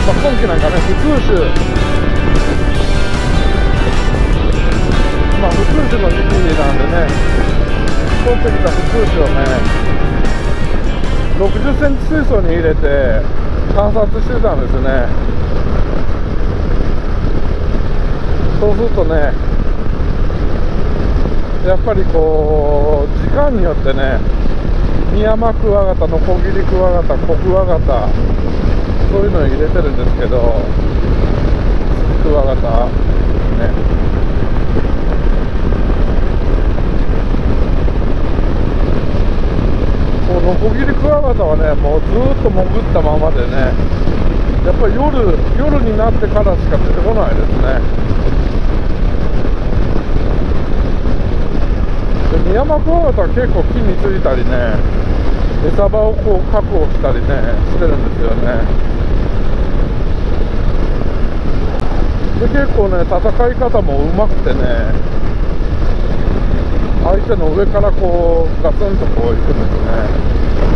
今季なんかね、普通種、普通種の時期なんでね、取ってきた普通種をね、60センチ水槽に入れて観察してたんですね。そうするとね、やっぱりこう時間によってね、ミヤマクワガタ、ノコギリクワガタ、コクワガタ、そういうのを入れてるんですけど、クワガタね、こうノコギリクワガタはね、もうずーっと潜ったままでね、やっぱり夜になってからしか出てこないですね。ミヤマクワガタは結構木についたりね、餌場をこう確保したりねしてるんですよね。で結構ね、戦い方もうまくてね、相手の上からこうガツンとこう行くんですね。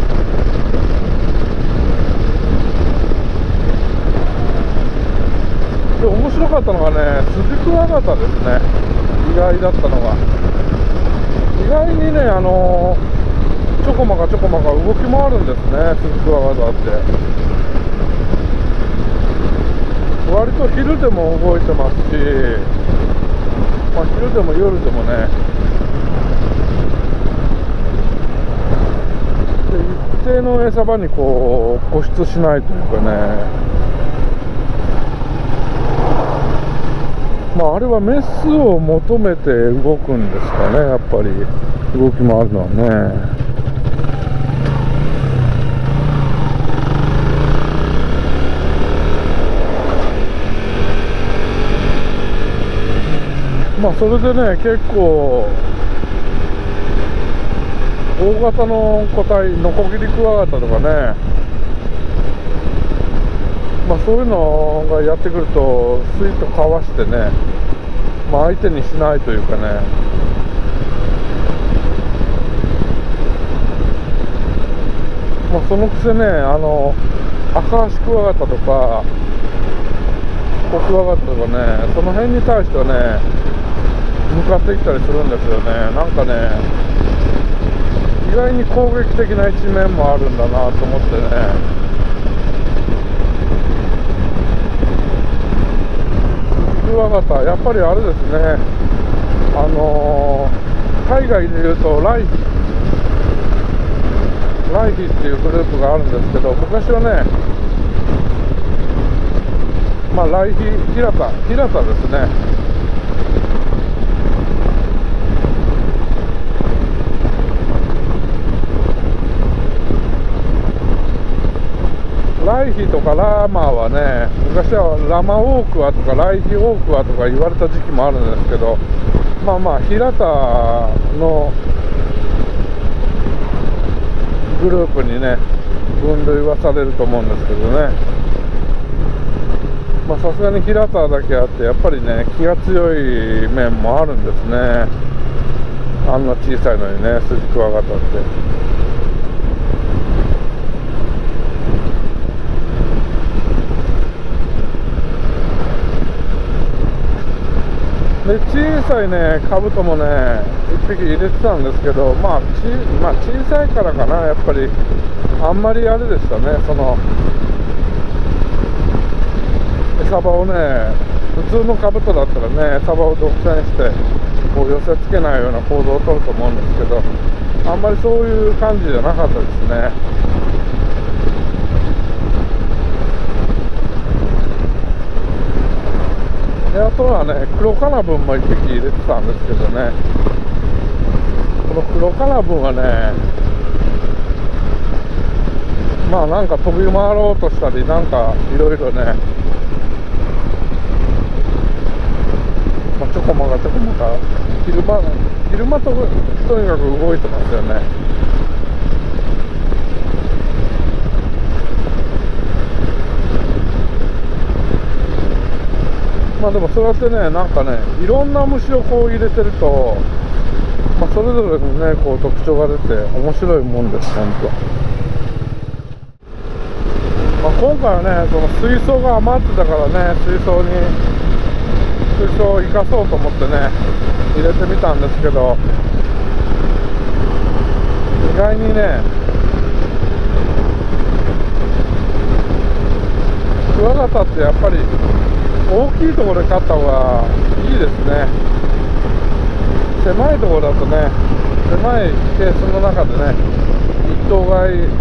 で面白かったのがね、スジクワガタですね。意外だったのが、意外にね、ちょこまか動き回るんですね、スジクワガタって。割と昼でも動いてますし、昼でも夜でもね、で一定の餌場にこう固執しないというかね、あれはメスを求めて動くんですかね、やっぱり動き回るのはね。それでね、結構大型の個体、ノコギリクワガタとかね、そういうのがやってくるとスイッとかわしてね、相手にしないというかね、そのくせね、アカアシクワガタとかコクワガタとかね、その辺に対してはね向かっていったりするんですよね。なんかね、意外に攻撃的な一面もあるんだなと思ってね。クワガタ、やっぱりあれですね、海外でいうとライヒっていうグループがあるんですけど、昔はね、ライヒ平田ですね。ライヒとかラーマーはね、昔はラマオークワとかライヒオークワとか言われた時期もあるんですけど、平田のグループにね分類はされると思うんですけどね。さすがに平田だけあって、やっぱりね気が強い面もあるんですね。あんな小さいのにね、スジクワガタって。で小さいねカブトもね1匹入れてたんですけど、小さいからかな、やっぱりあんまりあれでしたね、その餌場をね、普通のカブトだったらね餌場を独占してこう寄せつけないような行動をとると思うんですけど、あんまりそういう感じじゃなかったですね。であとはね、黒カナブンも1匹入れてたんですけどね、この黒カナブンはね、なんか飛び回ろうとしたり、なんかいろいろね、ちょこまか昼間とにかく動いてますよね。でもそうやってね、なんかね、いろんな虫をこう入れてると、それぞれのね、こう特徴が出て面白いもんです、本当。 今回はね、その水槽が余ってたからね、水槽を生かそうと思ってね、入れてみたんですけど、意外にね、クワガタってやっぱり大きいところで飼った方がいいですね。狭いところだとね、狭いケースの中でね、一頭買い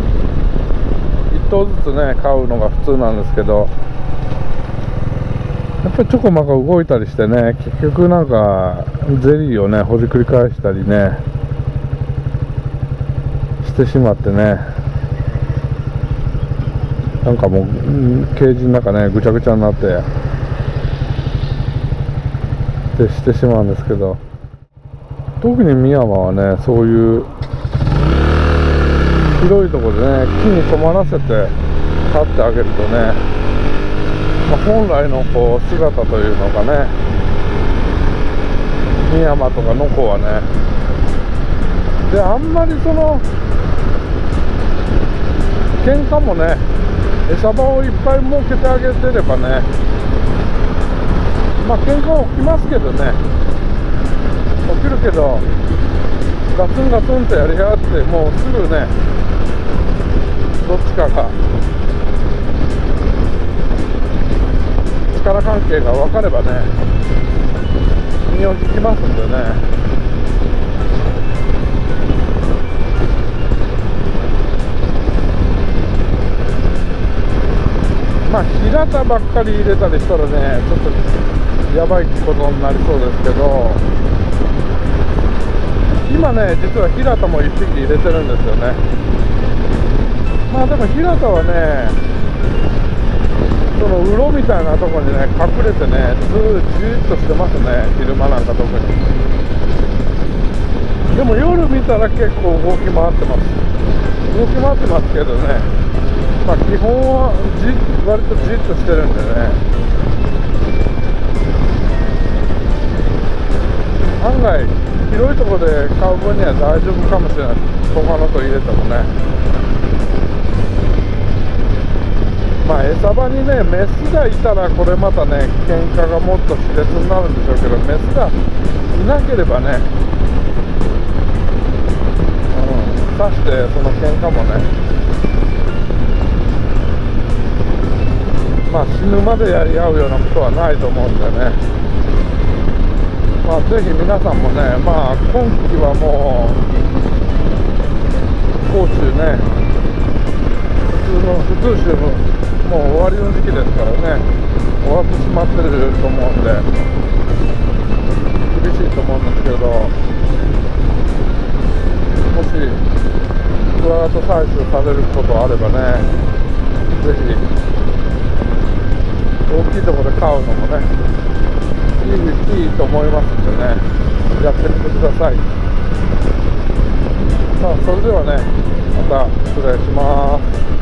1頭ずつね買うのが普通なんですけど、やっぱりちょこまか動いたりしてね、結局なんかゼリーをねほじくり返したりねしてしまってね、なんかもうケージの中ねぐちゃぐちゃになってでしてしまうんですけど、特に深山はねそういう広いところでね木に止まらせて飼ってあげるとね、本来のこう姿というのがね、深山とかの子はね、であんまりその喧嘩もね、餌場をいっぱい設けてあげてればね、喧嘩は起きますけどね、起きるけどガツンガツンとやり合って、もうすぐねどっちかが力関係が分かればね身を引きますんでね、平田ばっかり入れたりしたらねちょっとやばいことになりそうですけど、今ね実は平田も1匹入れてるんですよね。でも平田はねそのうろみたいなところにね隠れてねじーっとしてますね、昼間なんか特に。でも夜見たら結構動き回ってますけどね、基本は割とじっとしてるんでね、案外広いところで買う分には大丈夫かもしれない。他のと入れてもね、餌場にねメスがいたらこれまたね喧嘩がもっと熾烈になるんでしょうけど、メスがいなければね、刺してその喧嘩もね死ぬまでやり合うようなことはないと思うんでね、ぜひ皆さんもね、今季はもう甲州ね普通種もう終わりの時期ですからね、終わってしまってると思うんで厳しいと思うんですけど、もしクワガタ採取されることあればね、ぜひ大きいところで飼うのもねいいと思いますんでね、やってみてください。それではねまた失礼します。